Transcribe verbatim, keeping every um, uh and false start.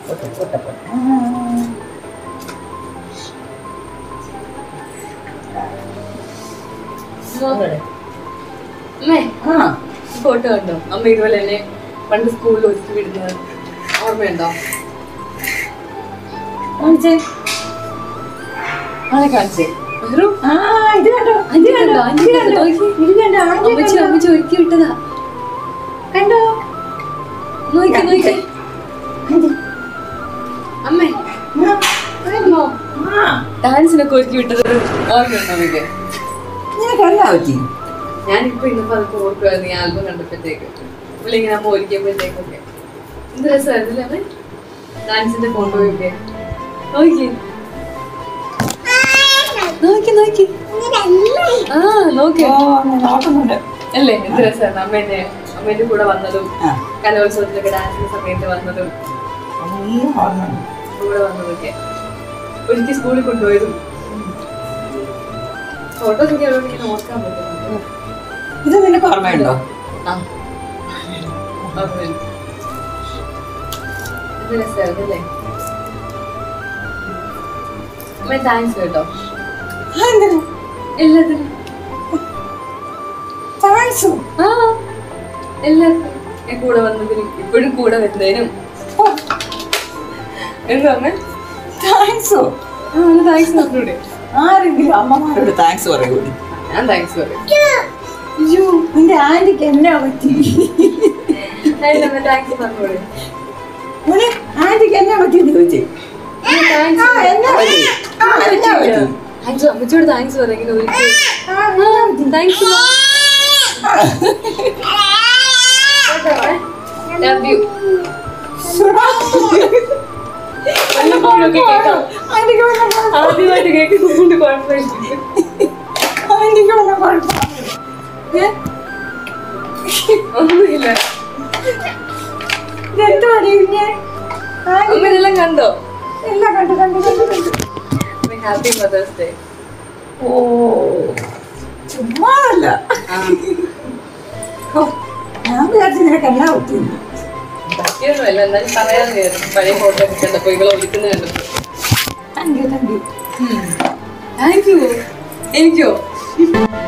Photo കണ്ടോ? അമ്മ ഇതുപോലെ തന്നെ പണ്ട് സ്കൂളിൽ ഒരുക്കി വിടുന്നത് ഓർമ്മയുണ്ടോ? കാണിച്ചേ, ആളെ കാണിച്ചേ. അമ്മച്ചി ഒരുക്കി വിട്ടതാ കണ്ടോ? നോക്കി നോക്കി അമ്മേ, ഡാൻസിനൊക്കെ ഒരുക്കി വിട്ടത് ഓർമ്മയുണ്ടോ അമ്മയ്ക്ക്? ഞാനിപ്പോ ഇന്നിപ്പോ അതൊക്കെ ഓർക്കുമായിരുന്നു. ഈ ആൽബം കണ്ടപ്പോഴത്തേക്ക് പുള്ളിങ്ങനെ അമ്മ ഒരുക്കിയപ്പോഴത്തേക്കൊക്കെ എന്ത് രസമായിരുന്നില്ലേ അമ്മ ഡാൻസിന്റെ ഫോട്ടോയൊക്കെ. നോക്കി നോക്കി നോക്കി ആ നോക്കി അല്ലേ, എന്ത് രസമായിരുന്നു അമ്മേന്റെ അമ്മേന്റെ കൂടെ വന്നതും കലോത്സവത്തിലൊക്കെ ഡാൻസിന്റെ സമയത്ത് വന്നതും കൂടെ വന്നതൊക്കെ ഒരിക്കൽ സ്കൂളിൽ കൊണ്ടുപോയതും ഫോട്ടോസ് ഒക്കെ ഉള്ളതുകൊണ്ട് ഇങ്ങനെ ഓർക്കാൻ പറ്റുന്നുണ്ട്. ഇത് നിനക്ക് ഓർമ്മയുണ്ടോ? ആ ഓർമ്മയുണ്ട്. ഇത് രസമായിരുന്നല്ലേ അമ്മ? താങ്ക്സ് കേട്ടോ എല്ലാത്തിനും. ആ എല്ലാത്തിനും കൂടെ വന്നതിനും ഇപ്പോഴും കൂടെ വരുന്നതിനും. എന്താ അമ്മ താങ്ക്സോ? ആ താങ്ക്സ് പറഞ്ഞൂടെ? ആരെങ്കിലും അമ്മമാരോട് താങ്ക്സ് പറയൂ. ഞാൻ താങ്ക്സ് പറയും. അയ്യോ നിന്റെ ആന്റിക്ക് എന്നാ പറ്റി? താങ്ക്സ് പറഞ്ഞൂടെ? ആന്റിക്ക് എന്നാ പറ്റിയെന്ന് ചോദിച്ചേ. അമ്മച്ചോട് താങ്ക്സ് പറയുന്നത് താങ്ക്സ്. Love you. വല്ലപ്പോഴൊക്കെ കേൾക്കാം. ആദ്യമായിട്ട് കേൾക്കുന്നതുകൊണ്ട് കുഴപ്പമില്ല. ഒന്നുമില്ല. അമ്മ ഇതെല്ലാം കണ്ടോ? എല്ലാം കണ്ടു കണ്ടു കണ്ടു കണ്ടു. Happy mother's day. ഓ ചുമ്മാല്ല. ഞാൻ വിചാരിച്ചു നിനക്ക് എന്നാ പറ്റിയെന്ന്. പറ്റിയൊന്നുമല്ല, എന്നാലും പറയാൻ കയറും. പഴയ ഫോട്ടോ ഒക്കെ കണ്ടപ്പോ ഇവളെ ഒളിക്കുന്നത് കണ്ടപ്പോ. Thank you thank you thank you. എനിക്കോ?